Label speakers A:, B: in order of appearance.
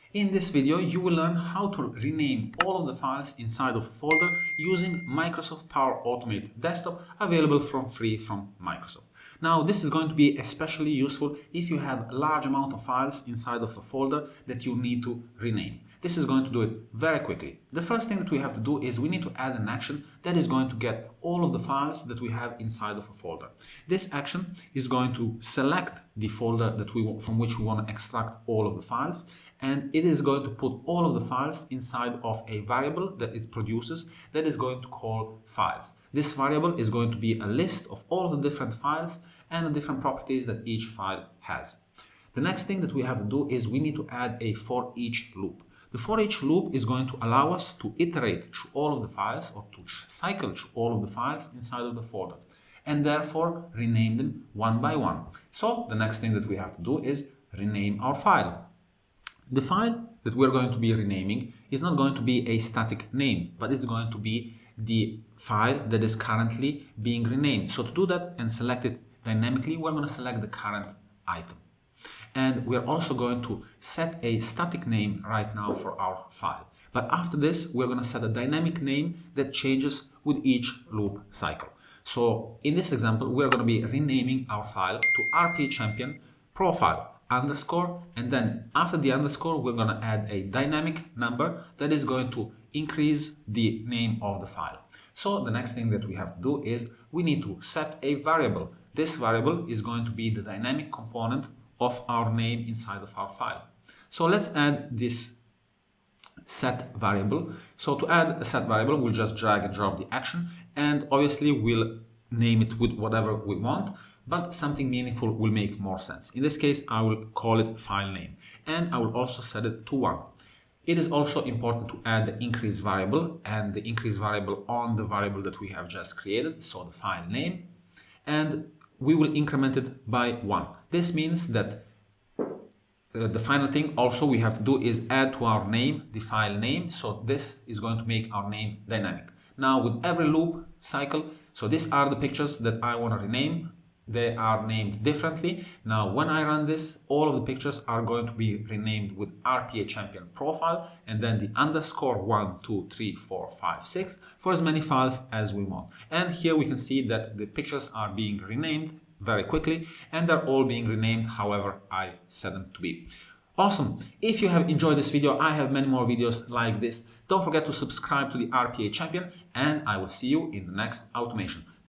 A: In this video, you will learn how to rename all of the files inside of a folder using Microsoft Power Automate Desktop, available for free from Microsoft. Now, this is going to be especially useful if you have a large amount of files inside of a folder that you need to rename. This is going to do it very quickly. The first thing that we have to do is we need to add an action that is going to get all of the files that we have inside of a folder. This action is going to select the folder that from which we want to extract all of the files, and it is going to put all of the files inside of a variable that it produces that is going to call files. This variable is going to be a list of all of the different files and the different properties that each file has. The next thing that we have to do is we need to add a for each loop. The for each loop is going to allow us to iterate through all of the files, or to cycle through all of the files inside of the folder, and therefore rename them one by one. So the next thing that we have to do is rename our file. The file that we're going to be renaming is not going to be a static name, but it's going to be the file that is currently being renamed. So to do that and select it dynamically, we're going to select the current item. And we're also going to set a static name right now for our file. But after this, we're going to set a dynamic name that changes with each loop cycle. So in this example, we're going to be renaming our file to RPA Champion Profile underscore, and then after the underscore, we're going to add a dynamic number that is going to increase the name of the file. So the next thing that we have to do is we need to set a variable. This variable is going to be the dynamic component of our name inside of our file. So let's add this set variable. So to add a set variable, we'll just drag and drop the action, and obviously we'll name it with whatever we want, but something meaningful will make more sense. In this case, I will call it file name, and I will also set it to 1. It is also important to add the increase variable, and the increase variable on the variable that we have just created, so the file name, and we will increment it by 1. This means that the final thing also we have to do is add to our name the file name. So this is going to make our name dynamic. Now with every loop cycle, so these are the pictures that I want to rename. They are named differently. Now when I run this, all of the pictures are going to be renamed with RPA Champion Profile, and then the underscore 1, 2, 3, 4, 5, 6 for as many files as we want. And here we can see that the pictures are being renamed very quickly, and they're all being renamed however I set them to be. Awesome! If you have enjoyed this video, I have many more videos like this. Don't forget to subscribe to the RPA Champion, and I will see you in the next automation.